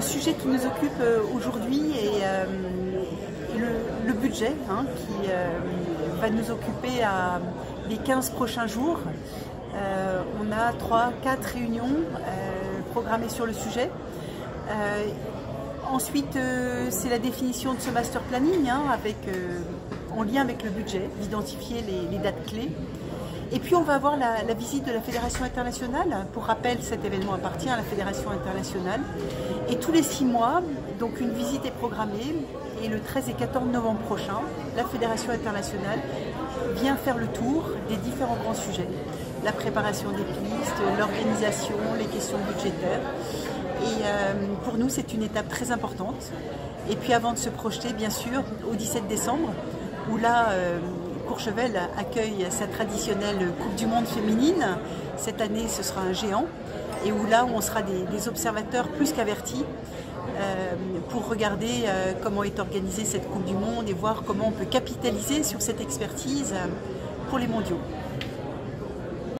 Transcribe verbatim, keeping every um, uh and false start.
le sujet qui nous occupe euh, aujourd'hui est euh, le, le budget hein, qui euh, va nous occuper à les quinze prochains jours. Euh, on a trois quatre réunions euh, programmées sur le sujet. Euh, ensuite, euh, c'est la définition de ce master planning hein, avec, euh, en lien avec le budget, d'identifier les, les dates clés. Et puis on va avoir la, la visite de la Fédération internationale. Pour rappel, cet événement appartient à la Fédération internationale. Et tous les six mois, donc une visite est programmée. Et le treize et quatorze novembre prochain, la Fédération internationale vient faire le tour des différents grands sujets. La préparation des pistes, l'organisation, les questions budgétaires. Et euh, pour nous, c'est une étape très importante. Et puis avant de se projeter, bien sûr, au dix-sept décembre, où là, euh, Courchevel accueille sa traditionnelle Coupe du Monde féminine. Cette année, ce sera un géant. Et où là, on sera des, des observateurs plus qu'avertis euh, pour regarder euh, comment est organisée cette Coupe du Monde et voir comment on peut capitaliser sur cette expertise pour les mondiaux.